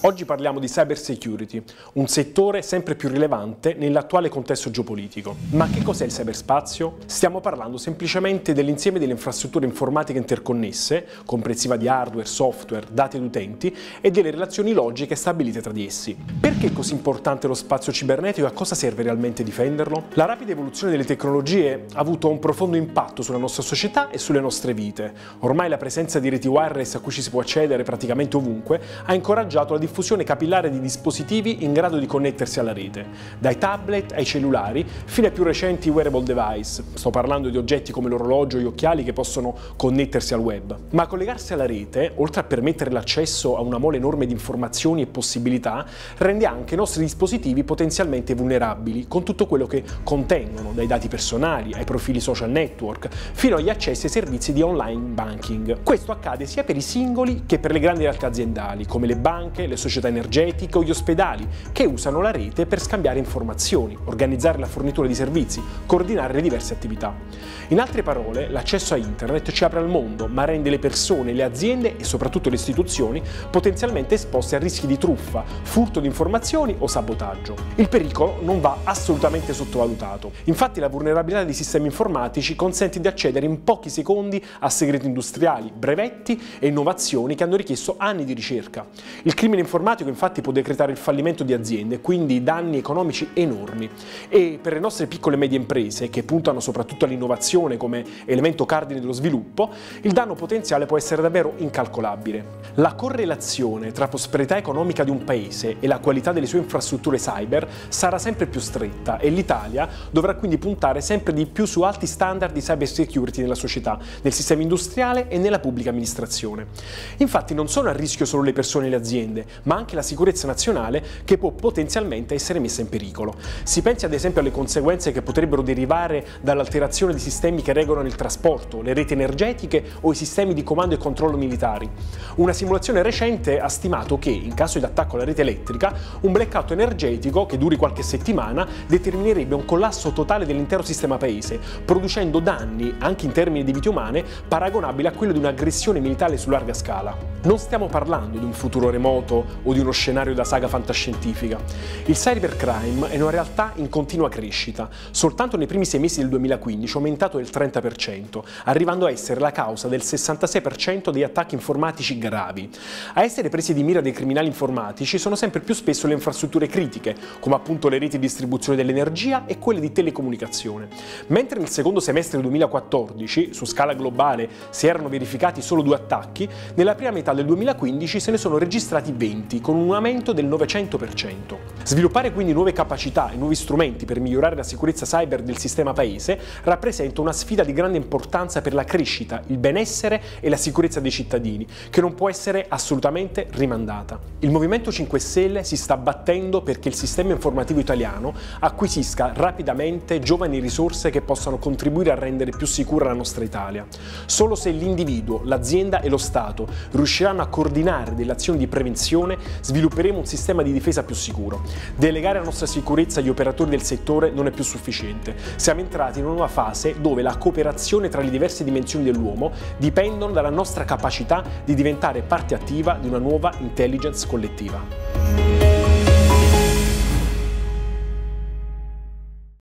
Oggi parliamo di cyber security, un settore sempre più rilevante nell'attuale contesto geopolitico. Ma che cos'è il cyberspazio? Stiamo parlando semplicemente dell'insieme delle infrastrutture informatiche interconnesse, comprensiva di hardware, software, dati ed utenti, e delle relazioni logiche stabilite tra di essi. Perché è così importante lo spazio cibernetico e a cosa serve realmente difenderlo? La rapida evoluzione delle tecnologie ha avuto un profondo impatto sulla nostra società e sulle nostre vite. Ormai la presenza di reti wireless a cui ci si può accedere praticamente ovunque ha incoraggiato la diffusione capillare di dispositivi in grado di connettersi alla rete, dai tablet ai cellulari fino ai più recenti wearable device. Sto parlando di oggetti come l'orologio o gli occhiali che possono connettersi al web. Ma collegarsi alla rete, oltre a permettere l'accesso a una mole enorme di informazioni e possibilità, rende anche i nostri dispositivi potenzialmente vulnerabili con tutto quello che contengono, dai dati personali ai profili social network, fino agli accessi ai servizi di online banking. Questo accade sia per i singoli che per le grandi realtà aziendali, come le banche, le società energetiche o gli ospedali, che usano la rete per scambiare informazioni, organizzare la fornitura di servizi, coordinare le diverse attività. In altre parole, l'accesso a internet ci apre al mondo, ma rende le persone, le aziende e soprattutto le istituzioni potenzialmente esposte a rischi di truffa, furto di informazioni o sabotaggio. Il pericolo non va assolutamente sottovalutato. Infatti la vulnerabilità dei sistemi informatici consente di accedere in pochi secondi a segreti industriali, brevetti e innovazioni che hanno richiesto anni di ricerca. Il crimine informatico infatti può decretare il fallimento di aziende, quindi danni economici enormi. E per le nostre piccole e medie imprese, che puntano soprattutto all'innovazione come elemento cardine dello sviluppo, il danno potenziale può essere davvero incalcolabile. La correlazione tra prosperità economica di un paese e la qualità delle sue infrastrutture cyber sarà sempre più stretta e l'Italia dovrà quindi puntare sempre di più su alti standard di cyber security nella società, nel sistema industriale e nella pubblica amministrazione. Infatti non sono a rischio solo le persone e le aziende, ma anche la sicurezza nazionale che può potenzialmente essere messa in pericolo. Si pensi ad esempio alle conseguenze che potrebbero derivare dall'alterazione di sistemi che regolano il trasporto, le reti energetiche o i sistemi di comando e controllo militari. Una simulazione recente ha stimato che, in caso di attacco alla rete elettrica, un blackout energetico che duri qualche settimana determinerebbe un collasso totale dell'intero sistema paese, producendo danni, anche in termini di vite umane, paragonabili a quello di un'aggressione militare su larga scala. Non stiamo parlando di un futuro remoto o di uno scenario da saga fantascientifica. Il cybercrime è una realtà in continua crescita. Soltanto nei primi 6 mesi del 2015 è aumentato del 30%, arrivando a essere la causa del 66% degli attacchi informatici gravi. A essere presi di mira dei criminali informatici sono sempre più spesso le infrastrutture critiche, come appunto le reti di distribuzione dell'energia e quelle di telecomunicazione. Mentre nel secondo semestre del 2014, su scala globale, si erano verificati solo 2 attacchi, nella prima metà del 2015 se ne sono registrati 20, con un aumento del 900%. Sviluppare quindi nuove capacità e nuovi strumenti per migliorare la sicurezza cyber del sistema paese rappresenta una sfida di grande importanza per la crescita, il benessere e la sicurezza dei cittadini, che non può essere assolutamente rimandata. Il Movimento 5 Stelle si sta battendo perché il sistema informativo italiano acquisisca rapidamente giovani risorse che possano contribuire a rendere più sicura la nostra Italia. Solo se l'individuo, l'azienda e lo Stato riusciranno a coordinare delle azioni di prevenzione, svilupperemo un sistema di difesa più sicuro. Delegare la nostra sicurezza agli operatori del settore non è più sufficiente. Siamo entrati in una nuova fase dove la cooperazione tra le diverse dimensioni dell'uomo dipendono dalla nostra capacità di diventare parte attiva di una nuova intelligence collettiva.